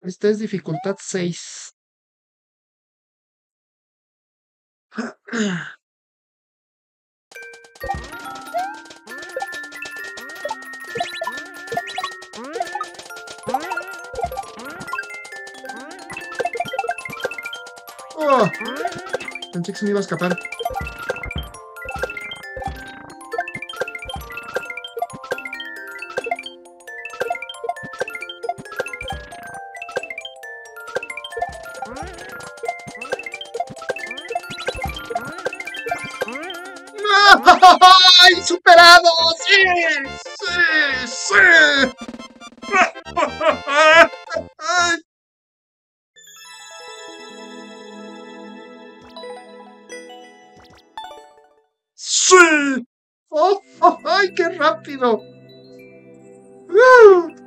Esta es dificultad 6. Oh, pensé que se me iba a escapar. ¡Ay! ¡Superado! ¡Sí! ¡Sí! ¡Sí! ¡Ay! ¡Sí! ¡Oh! ¡Oh! ¡Ay, qué rápido!